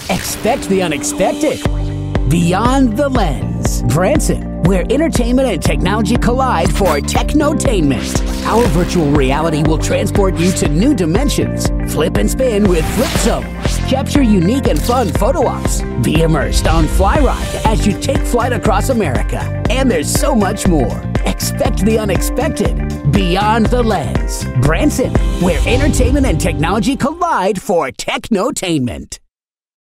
Expect the unexpected. Beyond the Lens. Branson, where entertainment and technology collide for technotainment. Our virtual reality will transport you to new dimensions. Flip and spin with Flip Zone. Capture unique and fun photo ops. Be immersed on Flyride as you take flight across America. And there's so much more. Expect the unexpected. Beyond the Lens. Branson, where entertainment and technology collide for technotainment.